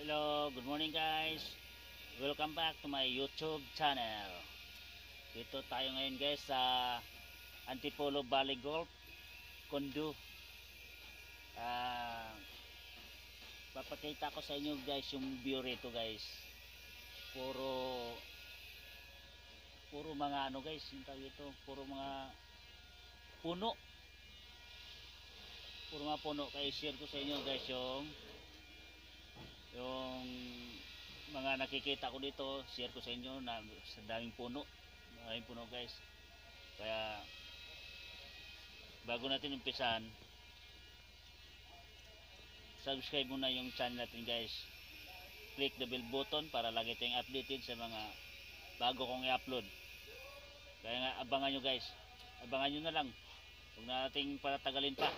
Hello, good morning guys. Welcome back to my YouTube channel. Dito tayo ngayon guys sa Antipolo Valley Golf Condo. Papakita ko sa inyo guys yung view rito guys. Puro mga ano guys, yung tawag ito, puro mga puno. Puro mga puno. Kaya share ko sa inyo guys yung mga nakikita ko dito, share ko sa inyo na sa daming puno guys. Kaya bago natin umpisan, subscribe muna yung channel natin guys, click the bell button para lagi tayong updated sa mga bago kong i-upload. Kaya nga abangan nyo guys, abangan nyo na lang, huwag na nating patatagalin pa.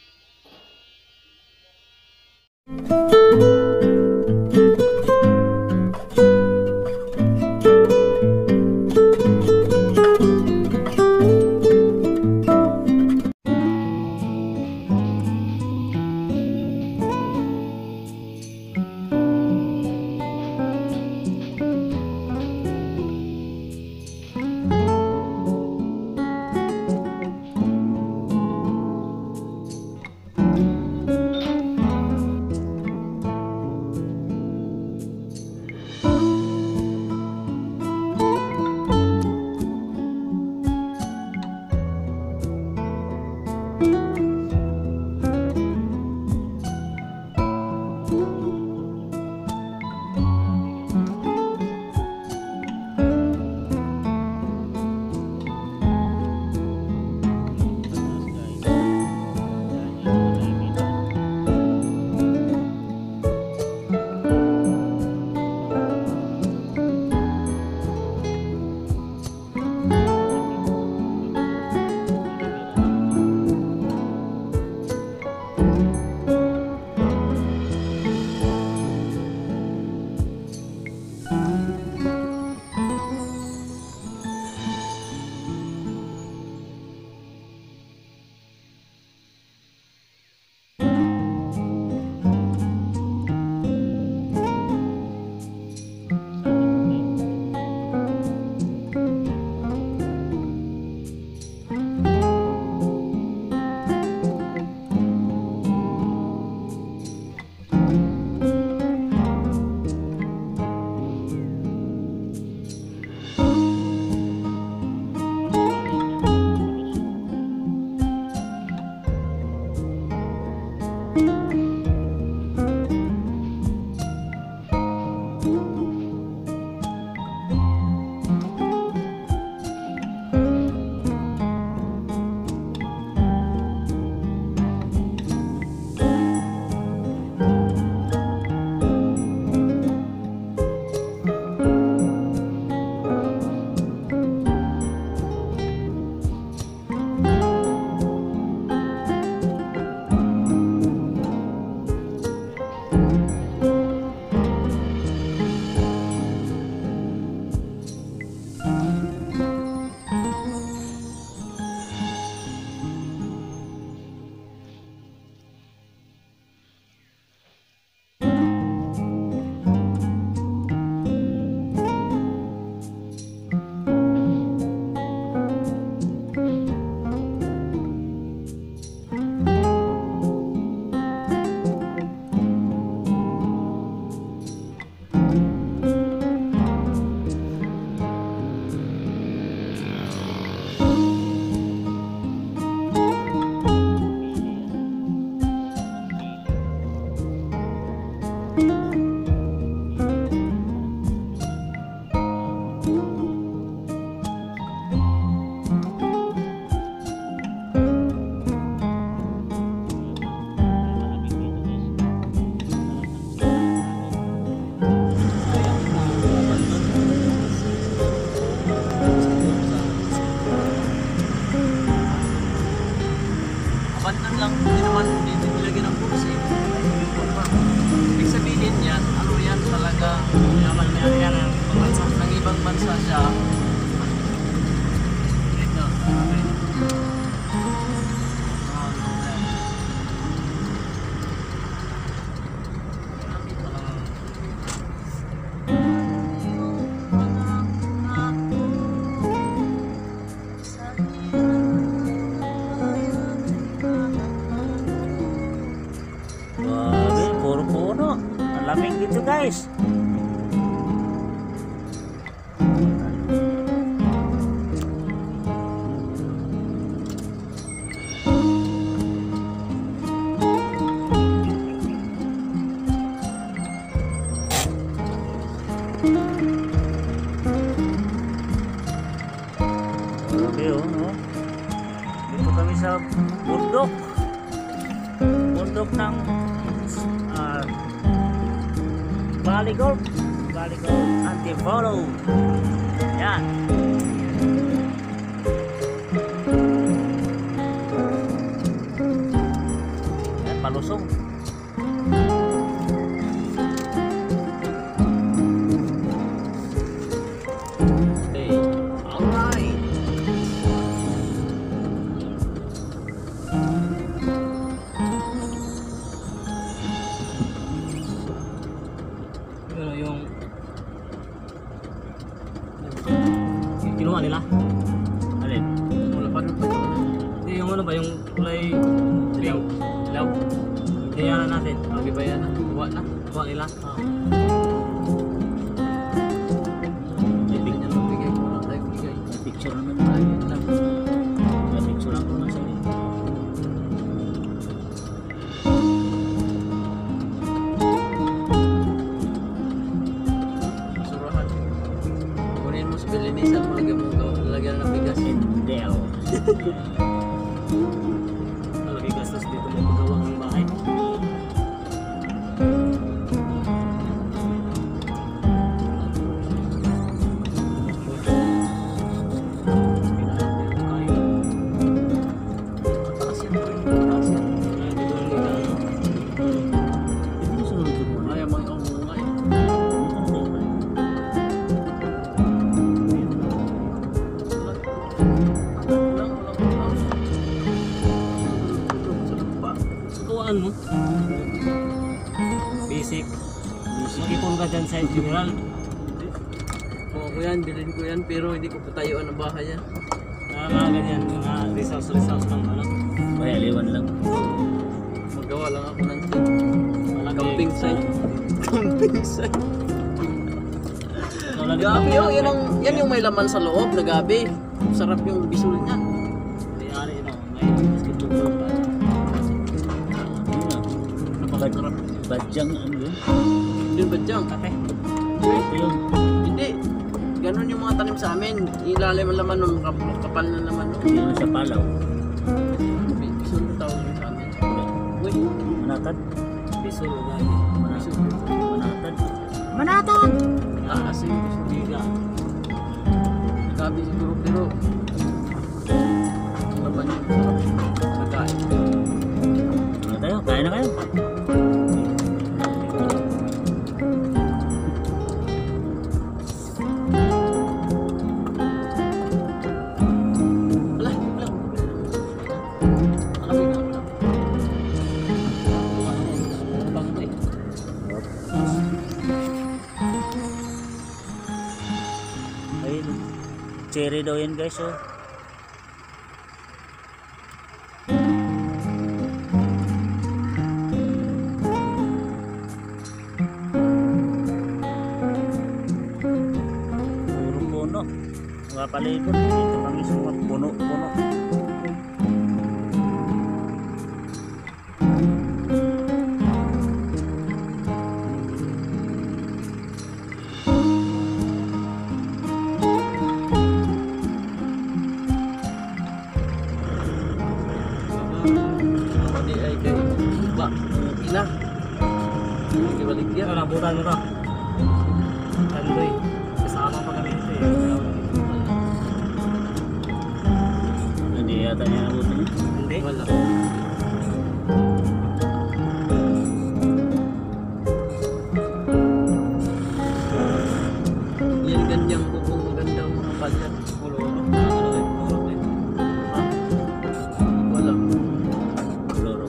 Abandon lang, hindi naman nilagyan ng kursi. Ibig sabihin yan, ano yan talaga, yaman yan ang bansa. Ng ibang bansa siya. Ito. Marami palang Malamig dito guys. Grabe oh, no? Dito kami sa bundok. Bundok ng Baligog. Baligog Antipolo. Yan. Yan, palusong. Okay. Alright. Ano yung kinuha nila? Alin? Wala pa rin pa yun. Hindi, yung ano ba, yung kulay dilaw. Dilaw. Kaya na natin. Okay ba yan? Kuha na. Kuha nila. Ibig niya lang bigay ko lang tayo bigay. Picture naman tayo. Picture lang naman sa inyo. Surahan. Kunin mo sa bilinisan mo, lagyan ng bigas. Indel. Lagi gastos dito mo paggawa ng bahay. Ito sa lutod mo. Ay, ang mga bunga eh. Kuhaan mo. Basic. Mag-ipon ka dyan sa general. Oo ko yan, bilhin ko yan, pero hindi ko patayuan ang bahay yan. Mga ganyan, mga resource lang ano. Ay, aliwan lang. Magawa lang ako ng camping site. Camping site. Gabi oh, yan yung may laman sa loob na gabi. Sarap yung bisul niya. May basketball pa. Napakasarap. Badyang ano yun? Yun ba dyan? Kate? Ito yun. Hindi. Ganon yung mga tanim sa amin. Ilalim ang laman nun, kapal na laman nun. Yun sa palaw. Bisul na tawag yun sa amin. Uy, Manatad. bisul o gabi. Manatad. Manatad! Kasi biga. Gabi siguro pero laban yung sarap. Nagkain. Ano tayo? Kain na kayo? Wala, wala. Alam mo na. Bago to eh. Ayun. Cherry daw yan guys oh. Puro puno. Mga palibot. Dito kami sa mga puno-puno. Hindi ay kay ba. Ina. Hindi balik yan. Nabutan mo to. Tandoy. Kasama pa kami dito eh. Hindi yata niya nabutin yun. Hindi. Wala. Yan ganyang bubong maganda ang mga palyan. Kuloro. Wala. Loro.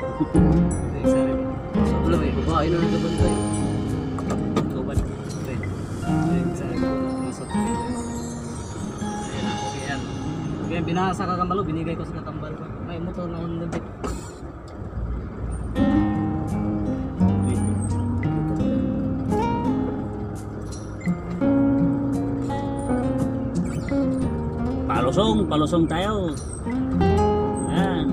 Wala may babae na nagabantay. Tuban. Kaya binasa ka kambalo, binigay ko sa katambal ko. May motor na Honda Beat. Dito. palusong tayo. Yan.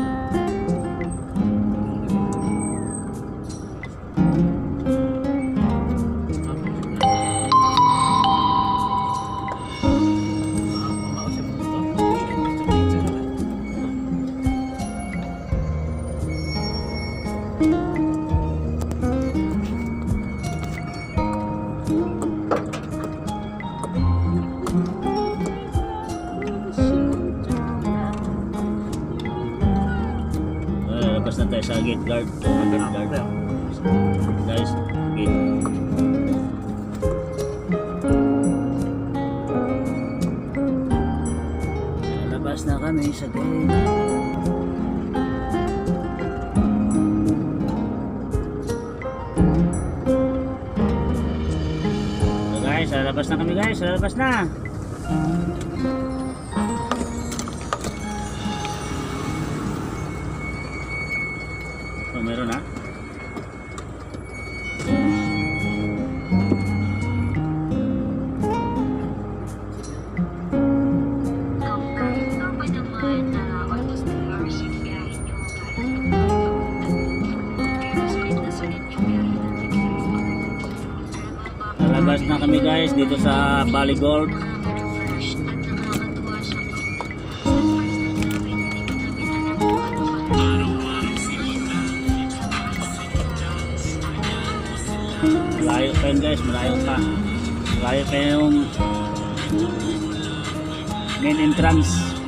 Labas na tayo sa gate guard. Guys, gate. Labas na kami sa gate. So guys, lalabas na kami guys. Lalabas na. Oh, meron ha? Lalabas na kami guys dito sa Valley Gold. Malayo pa yun guys, malayo pa. Malayo pa yung main entrance.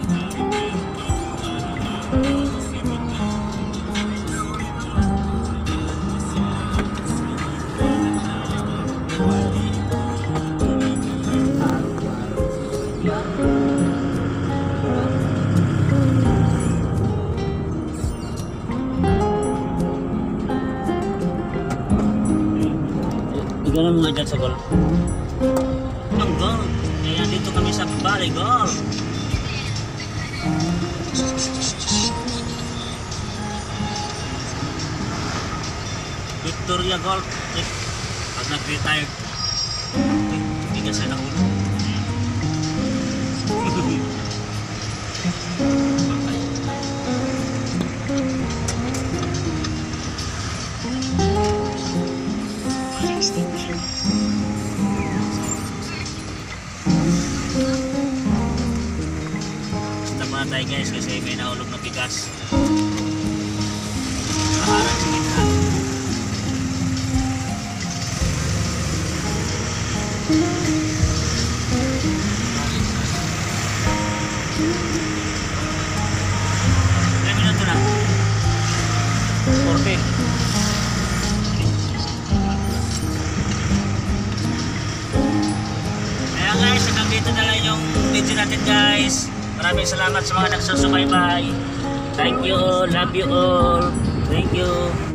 Ganun mga dyan sa gold. Ang gold. Kaya dito kami sa Valley Gold. Victoria Gold. Pag nag-retired. Bigas na ulo. Stop muna tayo guys kasi may nahulog na bigas. Kaharang sa gitna. Ilan minuto na? 40. Guys, hanggang dito na lang yung video natin guys. Maraming salamat sa mga nagsusubaybay. Thank you all, love you all. Thank you.